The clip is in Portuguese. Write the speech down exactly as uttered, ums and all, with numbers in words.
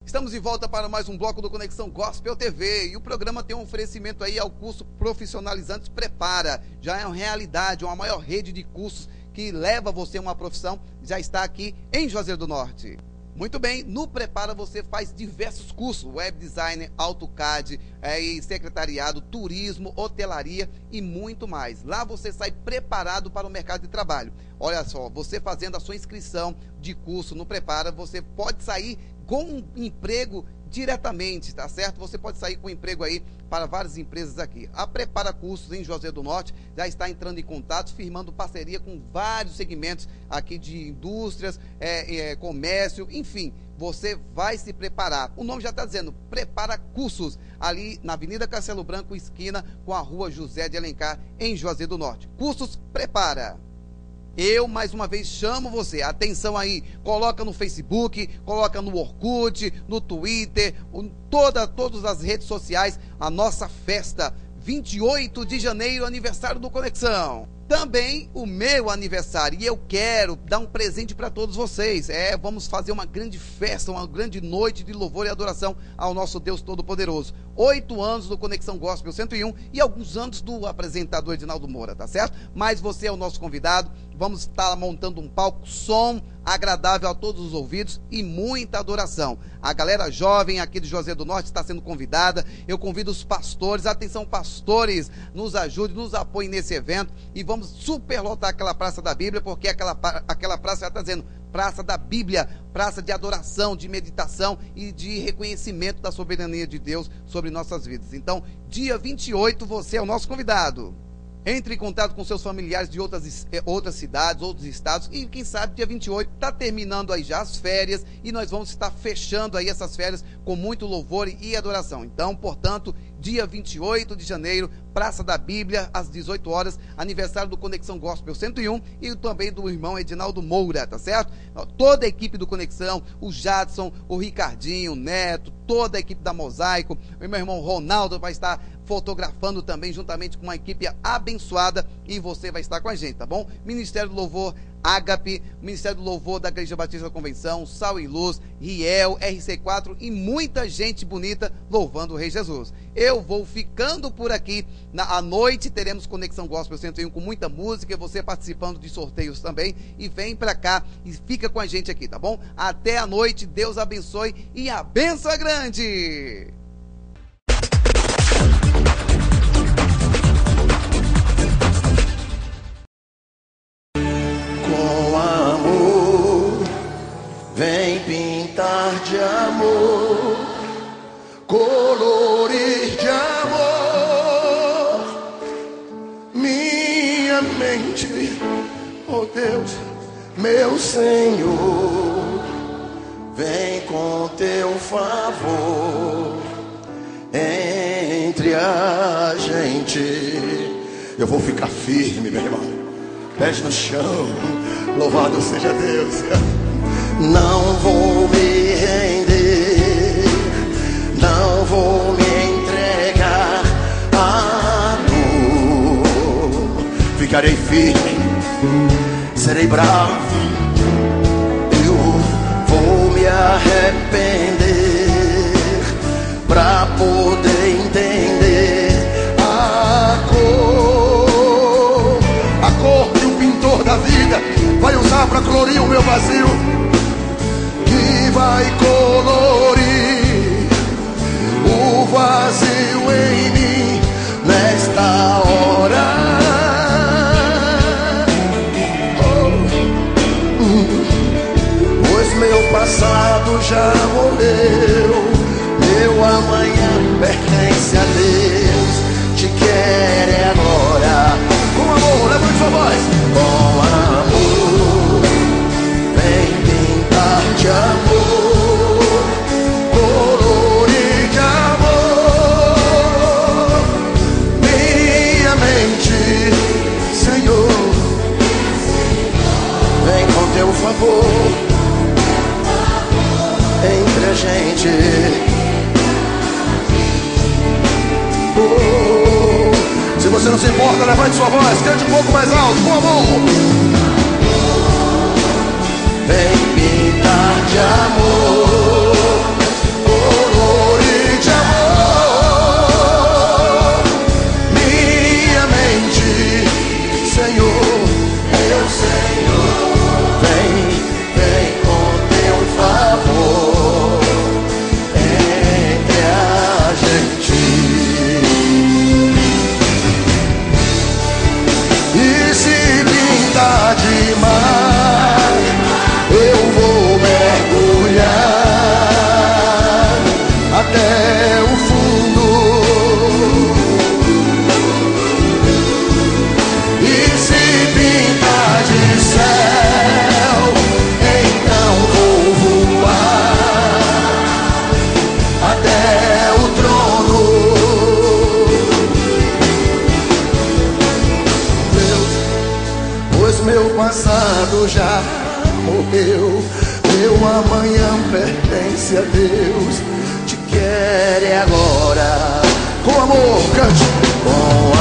Estamos de volta para mais um bloco do Conexão Gospel T V. E o programa tem um oferecimento aí ao curso Profissionalizantes Prepara. Já é uma realidade, uma maior rede de cursos que leva você a uma profissão. Já está aqui em Juazeiro do Norte. Muito bem, no Prepara você faz diversos cursos, web design, AutoCAD, é, secretariado, turismo, hotelaria e muito mais. Lá você sai preparado para o mercado de trabalho. Olha só, você fazendo a sua inscrição de curso no Prepara, você pode sair com um emprego diretamente, tá certo? Você pode sair com emprego aí para várias empresas aqui. A Prepara Cursos em Juazeiro do Norte já está entrando em contato, firmando parceria com vários segmentos aqui de indústrias, é, é, comércio, enfim, você vai se preparar. O nome já está dizendo, Prepara Cursos, ali na Avenida Castelo Branco, esquina com a Rua José de Alencar, em Juazeiro do Norte. Cursos Prepara. Eu, mais uma vez, chamo você, atenção aí, coloca no Facebook, coloca no Orkut, no Twitter, toda, todas as redes sociais, a nossa festa, vinte e oito de janeiro, aniversário do Conexão. Também o meu aniversário, e eu quero dar um presente para todos vocês. É, vamos fazer uma grande festa, uma grande noite de louvor e adoração ao nosso Deus Todo-Poderoso. Oito anos do Conexão Gospel cento e um e alguns anos do apresentador Edinaldo Moura, tá certo? Mas você é o nosso convidado, vamos estar montando um palco, som agradável a todos os ouvidos e muita adoração. A galera jovem aqui de Juazeiro do Norte está sendo convidada. Eu convido os pastores, atenção pastores, nos ajude, nos apoie nesse evento e vamos superlotar aquela Praça da Bíblia, porque aquela, aquela praça já está dizendo Praça da Bíblia, praça de adoração, de meditação e de reconhecimento da soberania de Deus sobre nossas vidas. Então, dia vinte e oito, você é o nosso convidado. Entre em contato com seus familiares de outras, outras cidades, outros estados. E quem sabe dia vinte e oito está terminando aí já as férias. E nós vamos estar fechando aí essas férias com muito louvor e adoração. Então, portanto, dia vinte e oito de janeiro, Praça da Bíblia, às dezoito horas. Aniversário do Conexão Gospel cento e um. E também do irmão Edinaldo Moura, tá certo? Toda a equipe do Conexão, o Jadson, o Ricardinho, o Neto, toda a equipe da Mosaico. O meu irmão Ronaldo vai estar fotografando também, juntamente com uma equipe abençoada, e você vai estar com a gente, tá bom? Ministério do Louvor Ágape, Ministério do Louvor da Igreja Batista da Convenção, Sal e Luz, Riel, R C quatro e muita gente bonita louvando o Rei Jesus. Eu vou ficando por aqui. Na, à noite teremos Conexão Gospel cento e um com muita música, você participando de sorteios também, e vem pra cá e fica com a gente aqui, tá bom? Até a noite, Deus abençoe e a benção é grande! Vem pintar de amor, colorir de amor minha mente, oh Deus, meu Senhor. Vem com teu favor entre a gente. Eu vou ficar firme, meu irmão, pés no chão, louvado seja Deus. Não vou me render, não vou me entregar à dor. Ficarei firme, serei bravo, eu vou me arrepender pra poder entender a cor, a cor que o pintor da vida vai usar pra colorir o meu vazio, vai colorir o vazio em mim nesta hora. Oh. Pois meu passado já morreu, meu amanhã pertence a Deus. Te quero é agora. Com amor, levante sua voz. Com amor, vem pintar de amor, por favor, entre a gente. Oh, se você não se importa, levante sua voz, cante um pouco mais alto, com amor. Vem pintar de amor, O amanhã pertence a Deus. Te quero é agora. Com amor, cante. Com